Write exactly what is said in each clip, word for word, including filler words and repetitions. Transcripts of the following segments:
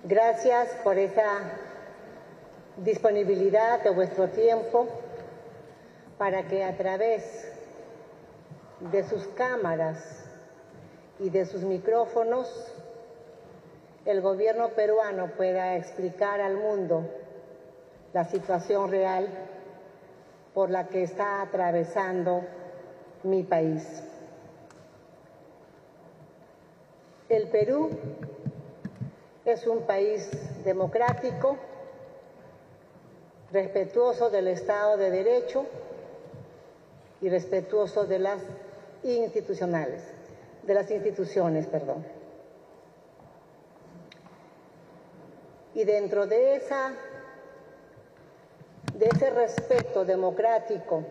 Gracias por esa disponibilidad de vuestro tiempo para que a través de sus cámaras y de sus micrófonos el gobierno peruano pueda explicar al mundo la situación real por la que está atravesando mi país. El Perú es un país democrático, respetuoso del Estado de Derecho y respetuoso de las institucionales, de las instituciones, perdón. Y dentro de esa, de ese respeto democrático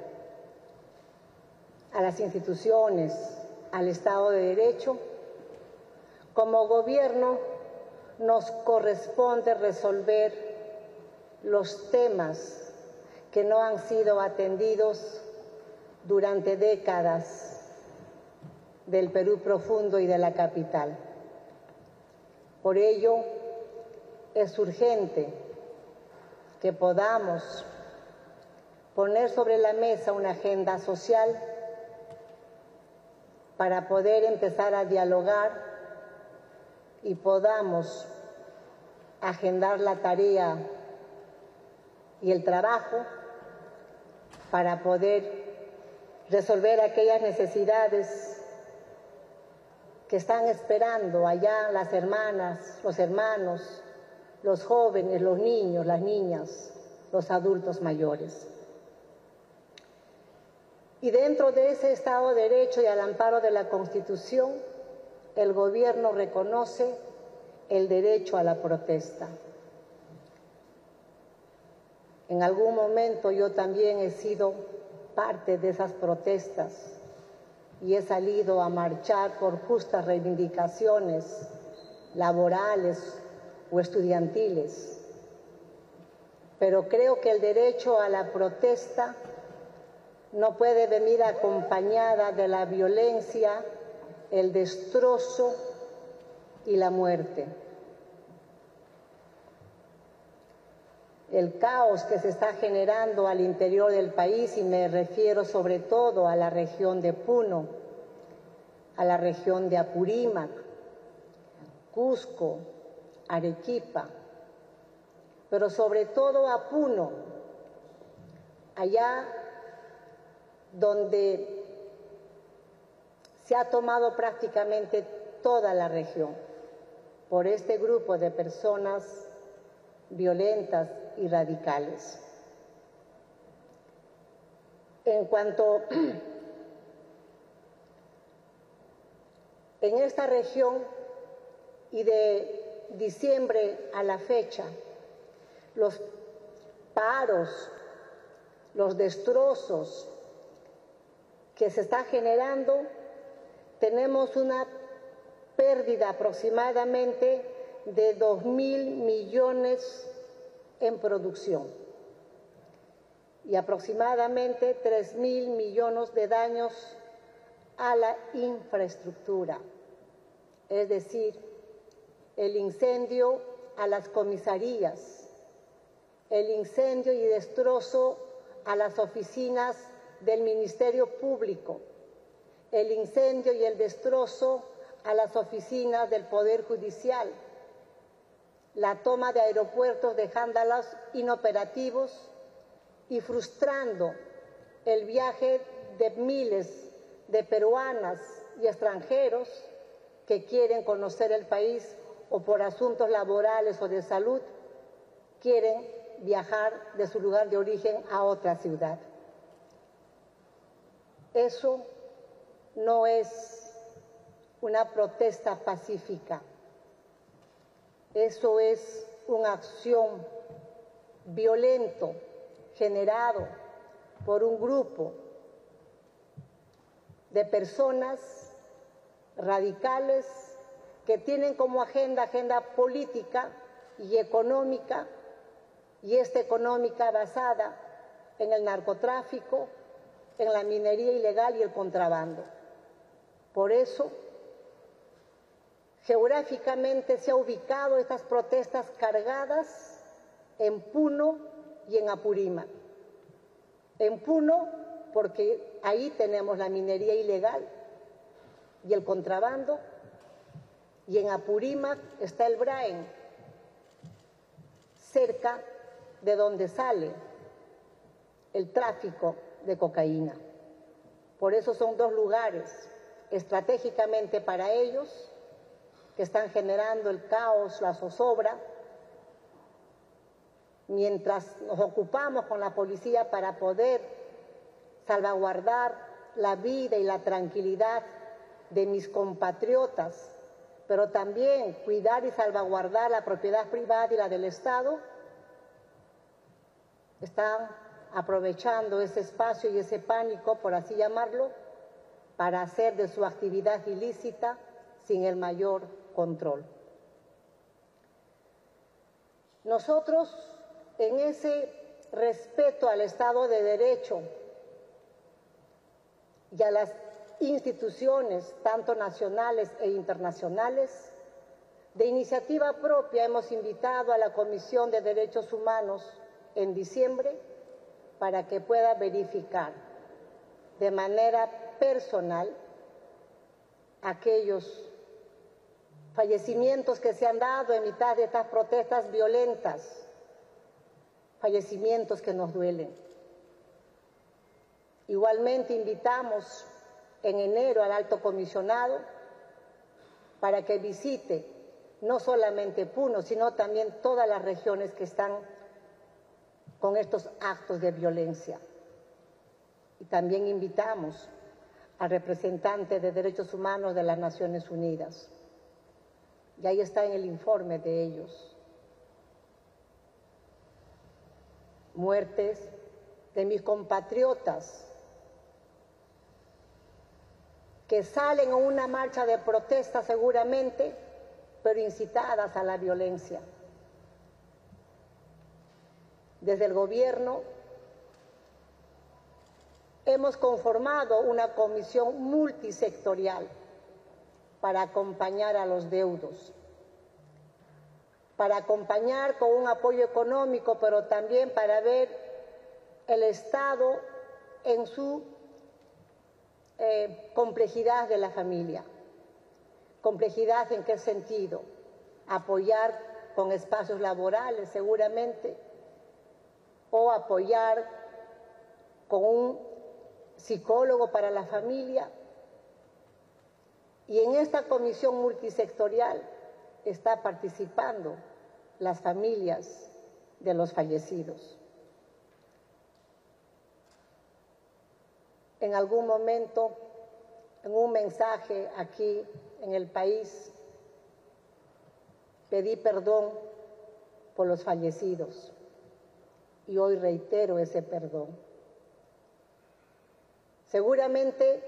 a las instituciones, al Estado de Derecho, como gobierno nos corresponde resolver los temas que no han sido atendidos durante décadas del Perú profundo y de la capital. Por ello, es urgente que podamos poner sobre la mesa una agenda social para poder empezar a dialogar y podamos agendar la tarea y el trabajo para poder resolver aquellas necesidades que están esperando allá las hermanas, los hermanos, los jóvenes, los niños, las niñas, los adultos mayores. Y dentro de ese Estado de Derecho y al amparo de la Constitución, el gobierno reconoce el derecho a la protesta. En algún momento yo también he sido parte de esas protestas y he salido a marchar por justas reivindicaciones laborales o estudiantiles. Pero creo que el derecho a la protesta no puede venir acompañada de la violencia, el destrozo y la muerte. El caos que se está generando al interior del país, y me refiero sobre todo a la región de Puno, a la región de Apurímac, Cusco, Arequipa, pero sobre todo a Puno, allá donde se ha tomado prácticamente toda la región por este grupo de personas violentas y radicales. En cuanto en esta región y de diciembre a la fecha, los paros, los destrozos que se está generando, tenemos una pérdida aproximadamente de dos mil millones en producción y aproximadamente tres mil millones de daños a la infraestructura, es decir, el incendio a las comisarías, el incendio y destrozo a las oficinas del Ministerio Público, el incendio y el destrozo a las oficinas del Poder Judicial, la toma de aeropuertos dejándolos inoperativos y frustrando el viaje de miles de peruanas y extranjeros que quieren conocer el país o por asuntos laborales o de salud quieren viajar de su lugar de origen a otra ciudad. Eso no es una protesta pacífica, eso es una acción violento generado por un grupo de personas radicales que tienen como agenda, agenda política y económica, y esta económica basada en el narcotráfico, en la minería ilegal y el contrabando. Por eso Geográficamente se ha ubicado estas protestas cargadas en Puno y en Apurímac. En Puno, porque ahí tenemos la minería ilegal y el contrabando, y en Apurímac está el Braen, cerca de donde sale el tráfico de cocaína. Por eso son dos lugares estratégicamente para ellos, que están generando el caos, la zozobra, mientras nos ocupamos con la policía para poder salvaguardar la vida y la tranquilidad de mis compatriotas, pero también cuidar y salvaguardar la propiedad privada y la del Estado, están aprovechando ese espacio y ese pánico, por así llamarlo, para hacer de su actividad ilícita sin el mayor control. Nosotros, en ese respeto al Estado de Derecho y a las instituciones, tanto nacionales e internacionales, de iniciativa propia hemos invitado a la Comisión de Derechos Humanos en diciembre para que pueda verificar de manera personal aquellos fallecimientos que se han dado en mitad de estas protestas violentas, fallecimientos que nos duelen. Igualmente invitamos en enero al Alto Comisionado para que visite no solamente Puno, sino también todas las regiones que están con estos actos de violencia. Y también invitamos al representante de Derechos Humanos de las Naciones Unidas. Y ahí está en el informe de ellos. Muertes de mis compatriotas que salen a una marcha de protesta seguramente, pero incitadas a la violencia. Desde el gobierno hemos conformado una comisión multisectorial para acompañar a los deudos, para acompañar con un apoyo económico, pero también para ver el Estado en su eh, complejidad de la familia. ¿Complejidad en qué sentido? Apoyar con espacios laborales seguramente, o apoyar con un psicólogo para la familia. Y en esta comisión multisectorial está participando las familias de los fallecidos. En algún momento, en un mensaje aquí en el país, pedí perdón por los fallecidos y hoy reitero ese perdón. Seguramente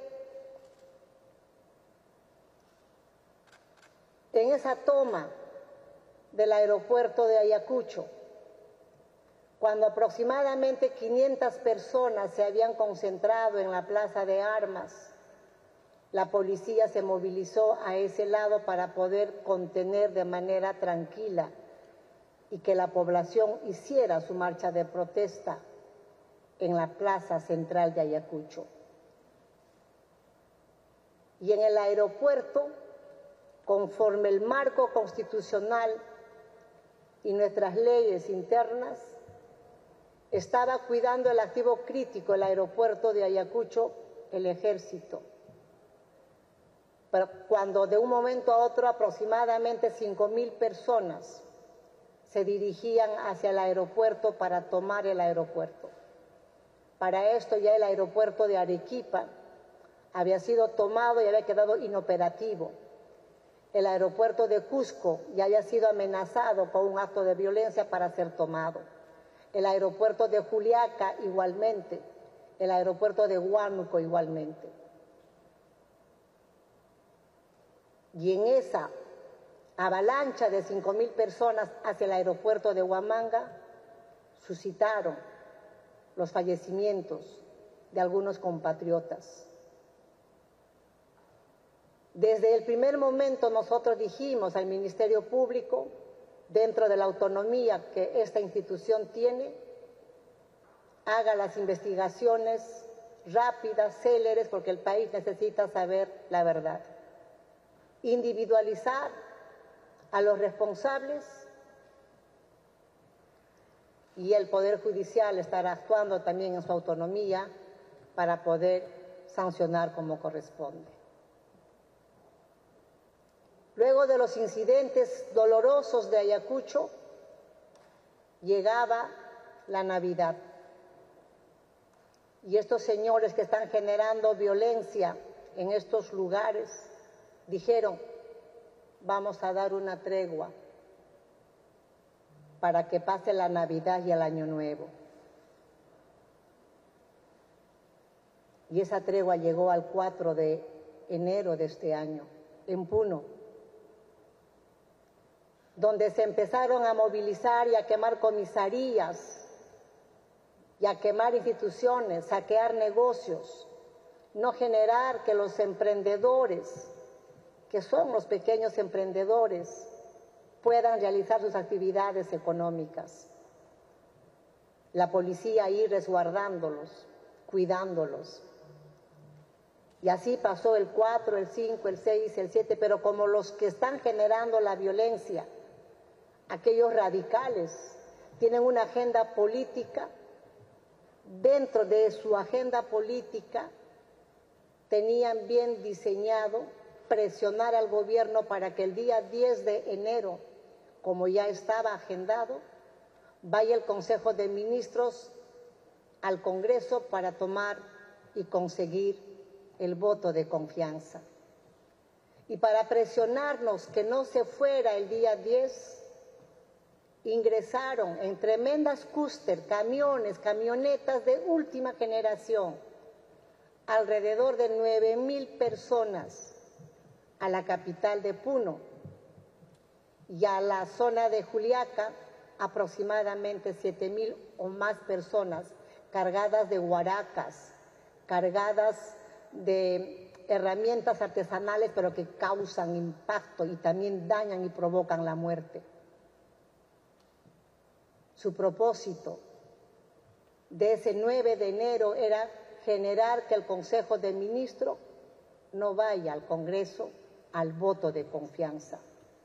en esa toma del aeropuerto de Ayacucho, cuando aproximadamente quinientas personas se habían concentrado en la plaza de armas, la policía se movilizó a ese lado para poder contener de manera tranquila y que la población hiciera su marcha de protesta en la plaza central de Ayacucho. Y en el aeropuerto, conforme el marco constitucional y nuestras leyes internas, estaba cuidando el activo crítico, el aeropuerto de Ayacucho, el ejército. Pero cuando de un momento a otro aproximadamente cinco mil personas se dirigían hacia el aeropuerto para tomar el aeropuerto. Para esto ya el aeropuerto de Arequipa había sido tomado y había quedado inoperativo. El aeropuerto de Cusco ya había sido amenazado con un acto de violencia para ser tomado. El aeropuerto de Juliaca igualmente. El aeropuerto de Huánuco igualmente. Y en esa avalancha de cinco mil personas hacia el aeropuerto de Huamanga suscitaron los fallecimientos de algunos compatriotas. Desde el primer momento nosotros dijimos al Ministerio Público, dentro de la autonomía que esta institución tiene, haga las investigaciones rápidas, céleres, porque el país necesita saber la verdad. Individualizar a los responsables y el Poder Judicial estará actuando también en su autonomía para poder sancionar como corresponde. Luego de los incidentes dolorosos de Ayacucho, llegaba la Navidad. Y estos señores que están generando violencia en estos lugares dijeron, vamos a dar una tregua para que pase la Navidad y el Año Nuevo. Y esa tregua llegó al cuatro de enero de este año, en Puno, donde se empezaron a movilizar y a quemar comisarías, y a quemar instituciones, saquear negocios, no generar que los emprendedores, que son los pequeños emprendedores, puedan realizar sus actividades económicas. La policía ahí resguardándolos, cuidándolos. Y así pasó el cuatro, el cinco, el seis, el siete, pero como los que están generando la violencia, aquellos radicales, tienen una agenda política, dentro de su agenda política tenían bien diseñado presionar al gobierno para que el día diez de enero, como ya estaba agendado, vaya el Consejo de Ministros al Congreso para tomar y conseguir el voto de confianza. Y para presionarnos que no se fuera el día diez, ingresaron en tremendas cúster, camiones, camionetas de última generación, alrededor de nueve mil personas a la capital de Puno y a la zona de Juliaca aproximadamente siete mil o más personas cargadas de huaracas, cargadas de herramientas artesanales pero que causan impacto y también dañan y provocan la muerte. Su propósito de ese nueve de enero era generar que el Consejo de Ministros no vaya al Congreso al voto de confianza.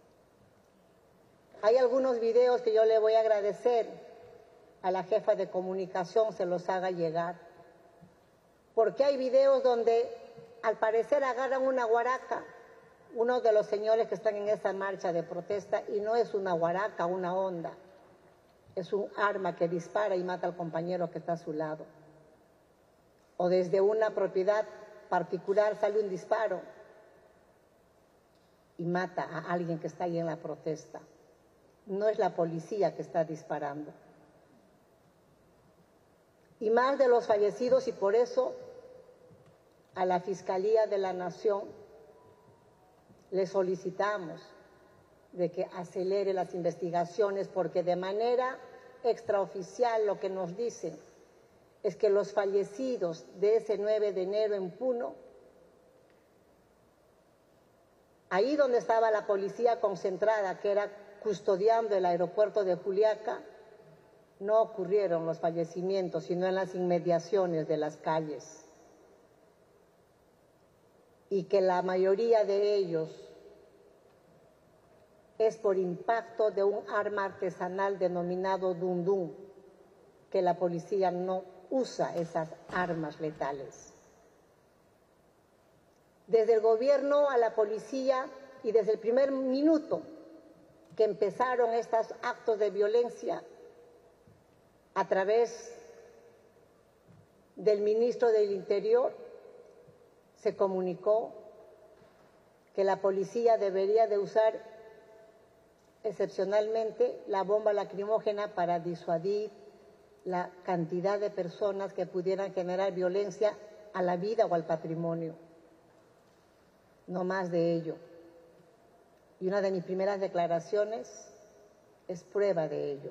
Hay algunos videos que yo le voy a agradecer a la jefa de comunicación se los haga llegar, porque hay videos donde al parecer agarran una guaraca, uno de los señores que están en esa marcha de protesta, y no es una guaraca, una honda. Es un arma que dispara y mata al compañero que está a su lado. O desde una propiedad particular sale un disparo y mata a alguien que está ahí en la protesta. No es la policía que está disparando. Y más de los fallecidos, y por eso a la Fiscalía de la Nación le solicitamos de que acelere las investigaciones, porque de manera extraoficial lo que nos dicen es que los fallecidos de ese nueve de enero en Puno, ahí donde estaba la policía concentrada, que era custodiando el aeropuerto de Juliaca, no ocurrieron los fallecimientos, sino en las inmediaciones de las calles. Y que la mayoría de ellos es por impacto de un arma artesanal denominado dundún, que la policía no usa esas armas letales. Desde el gobierno a la policía y desde el primer minuto que empezaron estos actos de violencia, a través del ministro del Interior, se comunicó que la policía debería de usar excepcionalmente la bomba lacrimógena para disuadir la cantidad de personas que pudieran generar violencia a la vida o al patrimonio. No más de ello. Y una de mis primeras declaraciones es prueba de ello.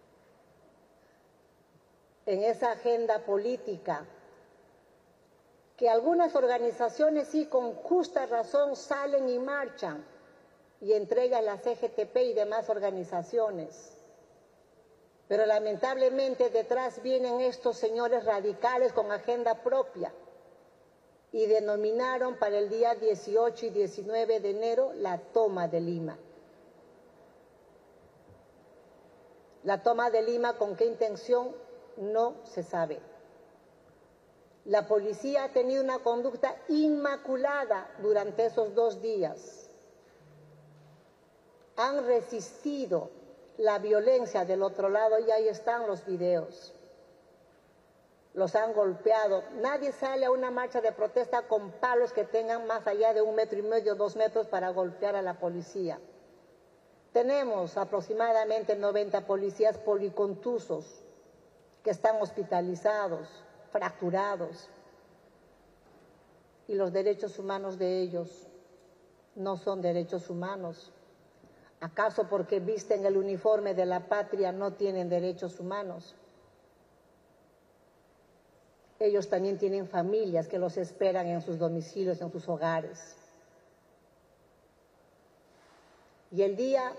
En esa agenda política que algunas organizaciones sí con justa razón salen y marchan y entregan la C G T P y demás organizaciones. Pero lamentablemente detrás vienen estos señores radicales con agenda propia y denominaron para el día dieciocho y diecinueve de enero la toma de Lima. La toma de Lima, ¿con qué intención? No se sabe. La policía ha tenido una conducta inmaculada durante esos dos días. Han resistido la violencia del otro lado y ahí están los videos. Los han golpeado. Nadie sale a una marcha de protesta con palos que tengan más allá de un metro y medio, dos metros para golpear a la policía. Tenemos aproximadamente noventa policías policontusos que están hospitalizados, fracturados, y los derechos humanos de ellos no son derechos humanos. ¿Acaso porque visten el uniforme de la patria no tienen derechos humanos? Ellos también tienen familias que los esperan en sus domicilios, en sus hogares. Y el día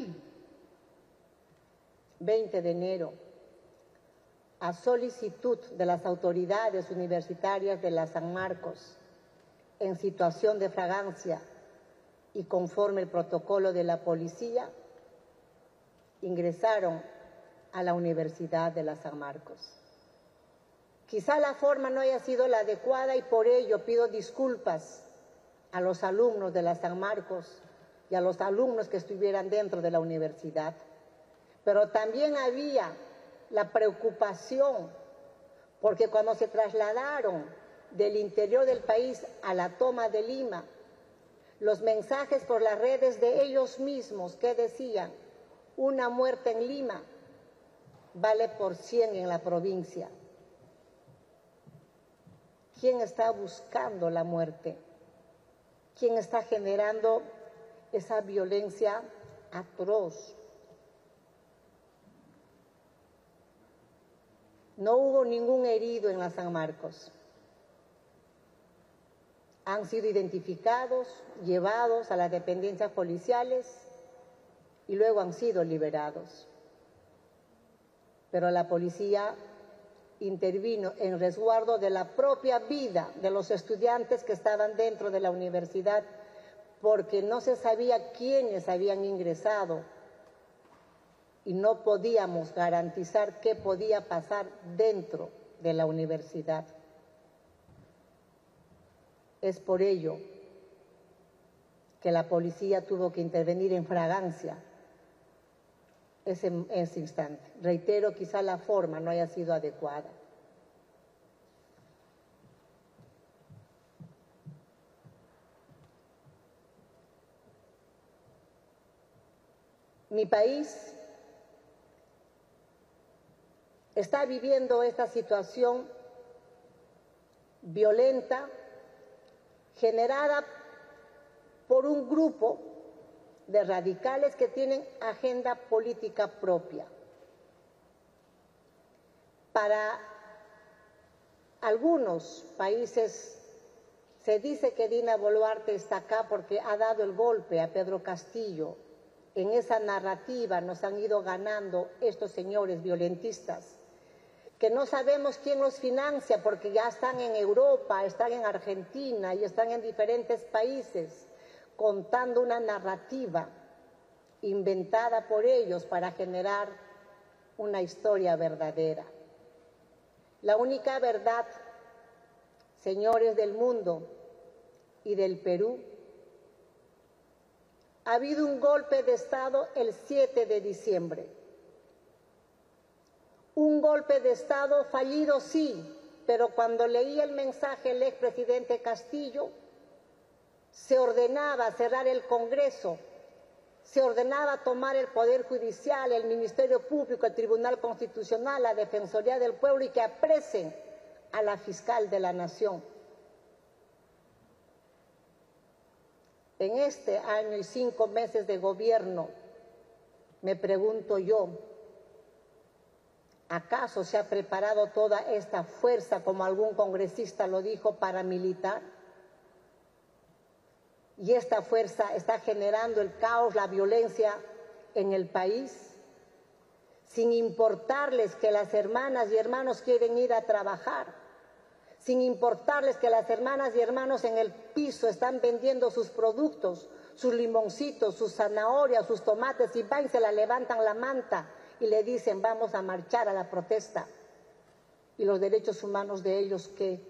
veinte de enero, a solicitud de las autoridades universitarias de la San Marcos, en situación de fragancia y conforme el protocolo de la policía, ingresaron a la Universidad de la San Marcos. Quizá la forma no haya sido la adecuada y por ello pido disculpas a los alumnos de la San Marcos y a los alumnos que estuvieran dentro de la universidad. Pero también había la preocupación porque cuando se trasladaron del interior del país a la toma de Lima, los mensajes por las redes de ellos mismos que decían: una muerte en Lima vale por cien en la provincia. ¿Quién está buscando la muerte? ¿Quién está generando esa violencia atroz? No hubo ningún herido en la San Marcos. Han sido identificados, llevados a las dependencias policiales y luego han sido liberados. Pero la policía intervino en resguardo de la propia vida de los estudiantes que estaban dentro de la universidad, porque no se sabía quiénes habían ingresado y no podíamos garantizar qué podía pasar dentro de la universidad. Es por ello que la policía tuvo que intervenir en fragancia ese, ese instante. Reitero, quizá la forma no haya sido adecuada. Mi país está viviendo esta situación violenta generada por un grupo de radicales que tienen agenda política propia. Para algunos países se dice que Dina Boluarte está acá porque ha dado el golpe a Pedro Castillo. En esa narrativa nos han ido ganando estos señores violentistas, que no sabemos quién los financia porque ya están en Europa, están en Argentina y están en diferentes países contando una narrativa inventada por ellos para generar una historia verdadera. La única verdad, señores del mundo y del Perú, ha habido un golpe de Estado el siete de diciembre. Un golpe de Estado fallido, sí, pero cuando leí el mensaje del expresidente Castillo, se ordenaba cerrar el Congreso, se ordenaba tomar el Poder Judicial, el Ministerio Público, el Tribunal Constitucional, la Defensoría del Pueblo y que apresen a la fiscal de la Nación. En este año y cinco meses de gobierno, me pregunto yo, ¿Acaso se ha preparado toda esta fuerza, como algún congresista lo dijo, paramilitar? Y esta fuerza está generando el caos, la violencia en el país, sin importarles que las hermanas y hermanos quieren ir a trabajar, sin importarles que las hermanas y hermanos en el piso están vendiendo sus productos, sus limoncitos, sus zanahorias, sus tomates, y van y se la levantan la manta y le dicen vamos a marchar a la protesta. Y los derechos humanos de ellos, ¿qué?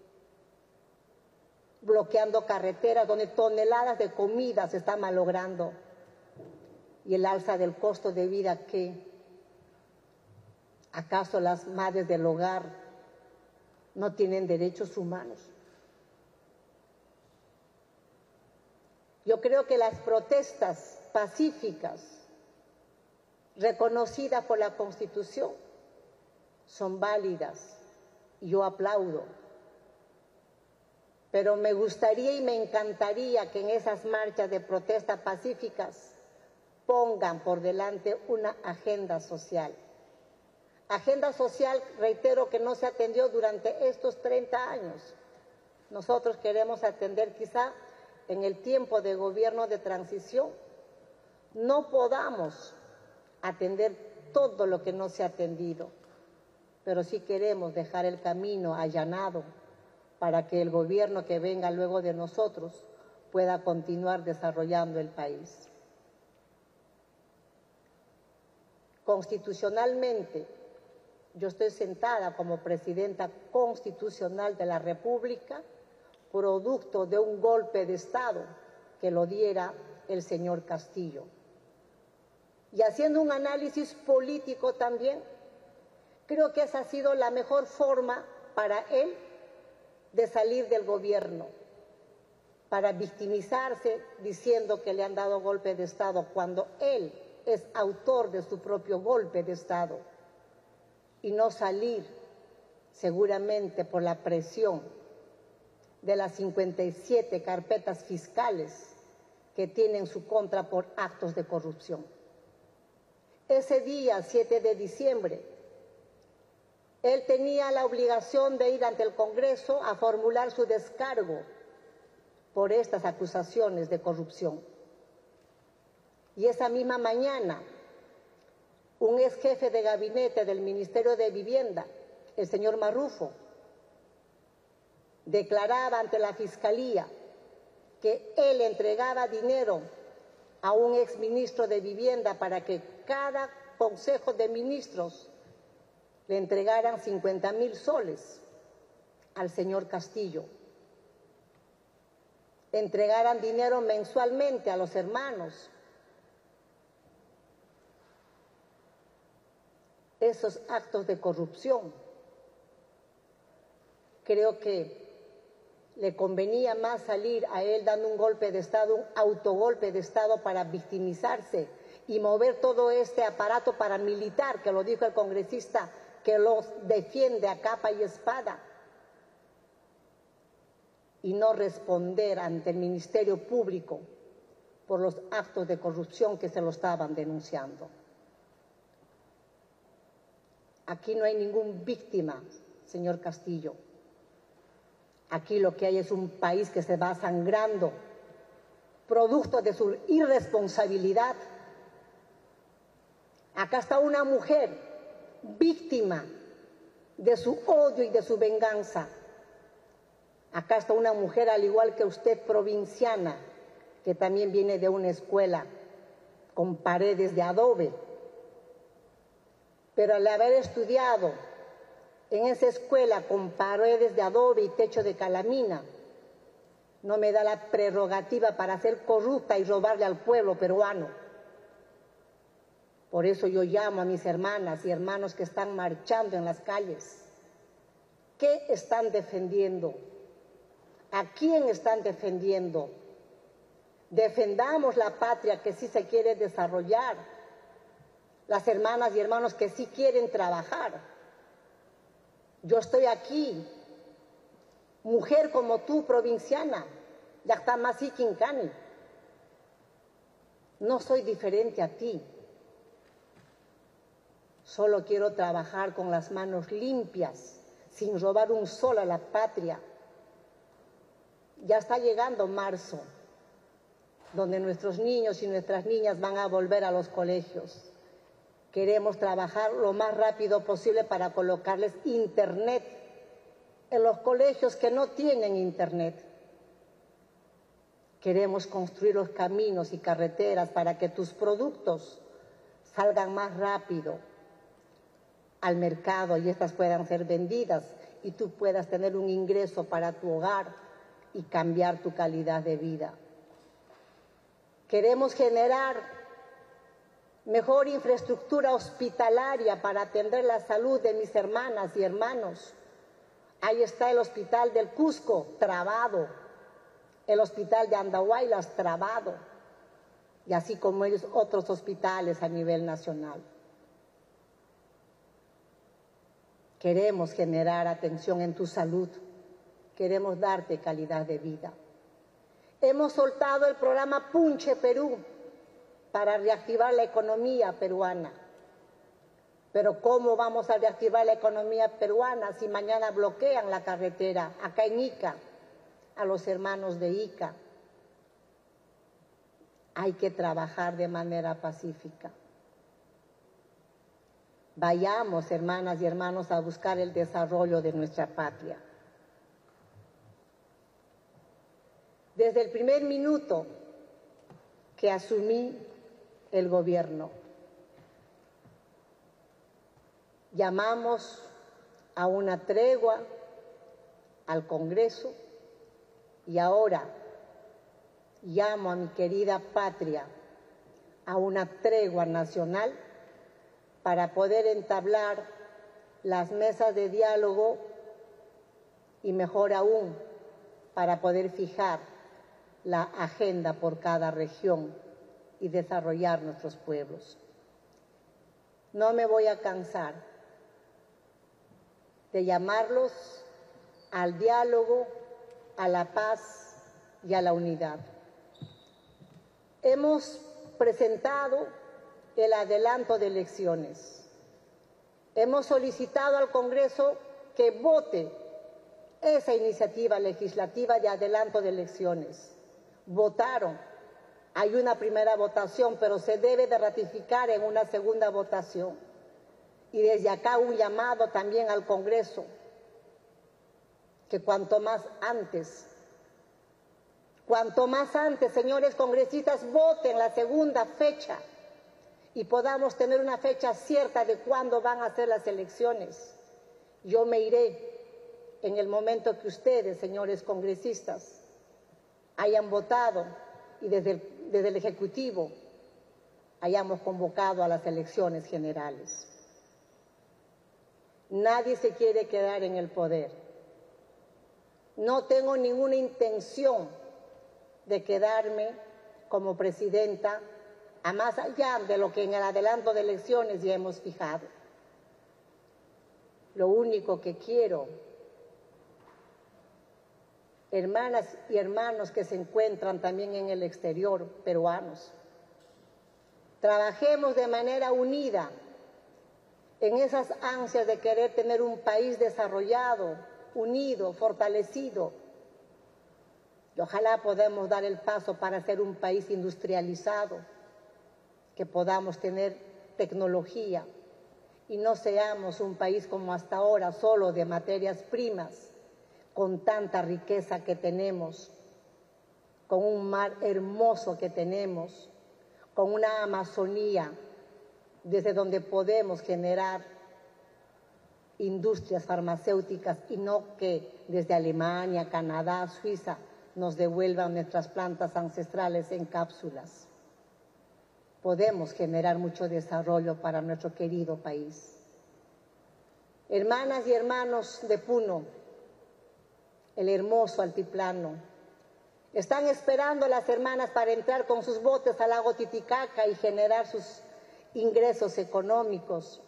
Bloqueando carreteras donde toneladas de comida se están malogrando. Y el alza del costo de vida, ¿qué? ¿Acaso las madres del hogar no tienen derechos humanos? Yo creo que las protestas pacíficas, reconocidas por la Constitución, son válidas y yo aplaudo. Pero me gustaría y me encantaría que en esas marchas de protesta pacíficas pongan por delante una agenda social. Agenda social, reitero, que no se atendió durante estos treinta años. Nosotros queremos atender quizá en el tiempo de gobierno de transición. No podamos atender todo lo que no se ha atendido, pero sí queremos dejar el camino allanado para que el gobierno que venga luego de nosotros pueda continuar desarrollando el país. Constitucionalmente, yo estoy sentada como presidenta constitucional de la República, producto de un golpe de Estado que lo diera el señor Castillo. Y haciendo un análisis político también, creo que esa ha sido la mejor forma para él de salir del gobierno, para victimizarse diciendo que le han dado golpe de Estado cuando él es autor de su propio golpe de Estado, y no salir seguramente por la presión de las cincuenta y siete carpetas fiscales que tienen en su contra por actos de corrupción. Ese día, siete de diciembre, él tenía la obligación de ir ante el Congreso a formular su descargo por estas acusaciones de corrupción. Y esa misma mañana, un ex jefe de gabinete del Ministerio de Vivienda, el señor Marrufo, declaraba ante la Fiscalía que él entregaba dinero a un exministro de Vivienda para que cada Consejo de Ministros le entregaran cincuenta mil soles al señor Castillo, entregaran dinero mensualmente a los hermanos. Esos actos de corrupción, creo que le convenía más salir a él dando un golpe de Estado, un autogolpe de Estado para victimizarse y mover todo este aparato paramilitar, que lo dijo el congresista, que los defiende a capa y espada, y no responder ante el Ministerio Público por los actos de corrupción que se lo estaban denunciando. Aquí no hay ninguna víctima, señor Castillo. Aquí lo que hay es un país que se va sangrando, producto de su irresponsabilidad. Acá está una mujer víctima de su odio y de su venganza. Acá está una mujer, al igual que usted, provinciana, que también viene de una escuela con paredes de adobe. Pero al haber estudiado en esa escuela con paredes de adobe y techo de calamina, no me da la prerrogativa para ser corrupta y robarle al pueblo peruano. Por eso yo llamo a mis hermanas y hermanos que están marchando en las calles. ¿Qué están defendiendo? ¿A quién están defendiendo? Defendamos la patria que sí se quiere desarrollar. Las hermanas y hermanos que sí quieren trabajar. Yo estoy aquí, mujer como tú, provinciana, Yactamasi Quincani. No soy diferente a ti. Solo quiero trabajar con las manos limpias, sin robar un sol a la patria. Ya está llegando marzo, donde nuestros niños y nuestras niñas van a volver a los colegios. Queremos trabajar lo más rápido posible para colocarles internet en los colegios que no tienen internet. Queremos construir los caminos y carreteras para que tus productos salgan más rápido al mercado y estas puedan ser vendidas y tú puedas tener un ingreso para tu hogar y cambiar tu calidad de vida. Queremos generar mejor infraestructura hospitalaria para atender la salud de mis hermanas y hermanos. Ahí está el hospital del Cusco, trabado, el hospital de Andahuaylas, trabado, y así como ellos, otros hospitales a nivel nacional. Queremos generar atención en tu salud, queremos darte calidad de vida. Hemos soltado el programa Punche Perú para reactivar la economía peruana. Pero ¿cómo vamos a reactivar la economía peruana si mañana bloquean la carretera acá en Ica, a los hermanos de Ica? Hay que trabajar de manera pacífica. Vayamos, hermanas y hermanos, a buscar el desarrollo de nuestra patria. Desde el primer minuto que asumí el gobierno, llamamos a una tregua al Congreso y ahora llamo a mi querida patria a una tregua nacional para poder entablar las mesas de diálogo y, mejor aún, para poder fijar la agenda por cada región y desarrollar nuestros pueblos. No me voy a cansar de llamarlos al diálogo, a la paz y a la unidad. Hemos presentado el adelanto de elecciones. Hemos solicitado al Congreso que vote esa iniciativa legislativa de adelanto de elecciones. Votaron. Hay una primera votación, pero se debe de ratificar en una segunda votación. Y desde acá un llamado también al Congreso, que cuanto más antes, cuanto más antes, señores congresistas, voten la segunda fecha y podamos tener una fecha cierta de cuándo van a ser las elecciones. Yo me iré en el momento que ustedes, señores congresistas, hayan votado y desde el, desde el Ejecutivo hayamos convocado a las elecciones generales. Nadie se quiere quedar en el poder. No tengo ninguna intención de quedarme como presidenta a más allá de lo que en el adelanto de elecciones ya hemos fijado. Lo único que quiero, hermanas y hermanos que se encuentran también en el exterior, peruanos, trabajemos de manera unida en esas ansias de querer tener un país desarrollado, unido, fortalecido. Y ojalá podamos dar el paso para ser un país industrializado, que podamos tener tecnología y no seamos un país como hasta ahora, solo de materias primas, con tanta riqueza que tenemos, con un mar hermoso que tenemos, con una Amazonía desde donde podemos generar industrias farmacéuticas y no que desde Alemania, Canadá, Suiza nos devuelvan nuestras plantas ancestrales en cápsulas. Podemos generar mucho desarrollo para nuestro querido país. Hermanas y hermanos de Puno, el hermoso altiplano, están esperando las hermanas para entrar con sus botes al lago Titicaca y generar sus ingresos económicos.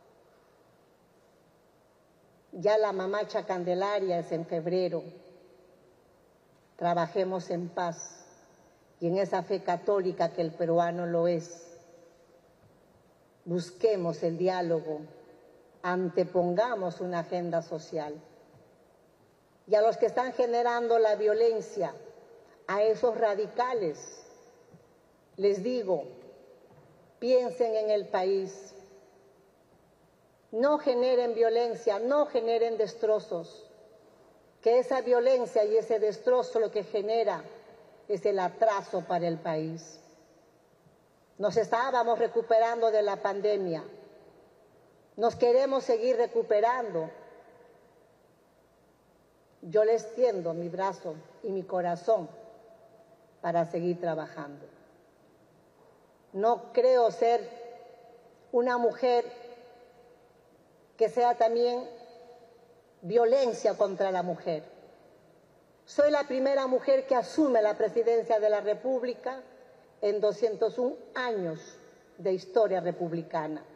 Ya la mamacha Candelaria es en febrero. Trabajemos en paz y en esa fe católica que el peruano lo es. busquemos el diálogo, antepongamos una agenda social. Y a los que están generando la violencia, a esos radicales, les digo, piensen en el país, no generen violencia, no generen destrozos, que esa violencia y ese destrozo lo que genera es el atraso para el país. Nos estábamos recuperando de la pandemia, nos queremos seguir recuperando. Yo les tiendo mi brazo y mi corazón para seguir trabajando. No creo ser una mujer que sea también violencia contra la mujer. Soy la primera mujer que asume la presidencia de la República en doscientos un años de historia republicana.